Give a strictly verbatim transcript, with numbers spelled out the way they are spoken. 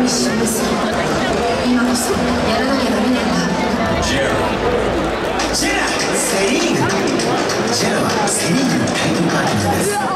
一瞬です。今こそやらなきゃダメなんだ。 ジェラジェラセリーヌジェラはセリーヌのタイトルパートナーです。